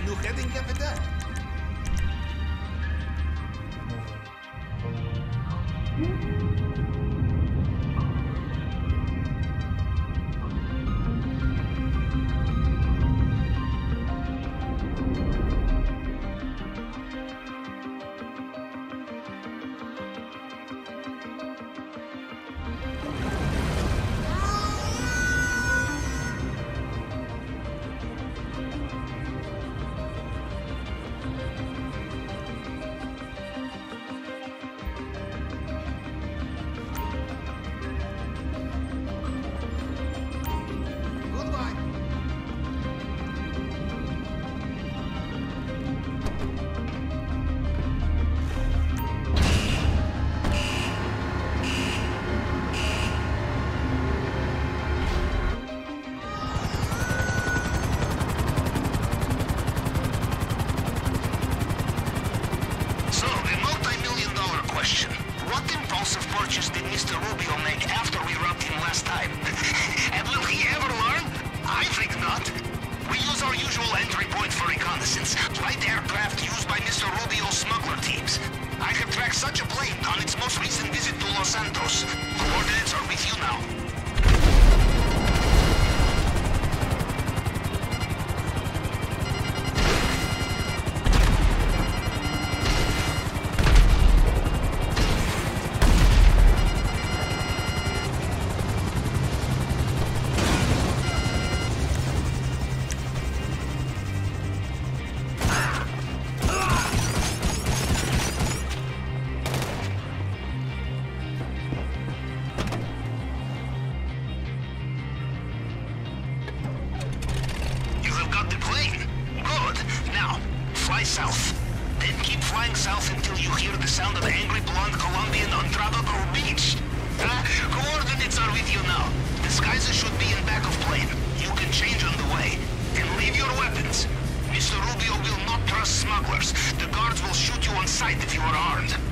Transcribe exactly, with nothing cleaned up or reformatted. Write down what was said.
new heading, Capitan? Such a plane on its most recent visit to Los Santos. Coordinates are with you now. South. Then keep flying south until you hear the sound of the angry blonde Colombian on Trabaco Beach. Uh, coordinates are with you now. Disguises should be in back of plane. You can change on the way. And leave your weapons. Mister Rubio will not trust smugglers. The guards will shoot you on sight if you are armed.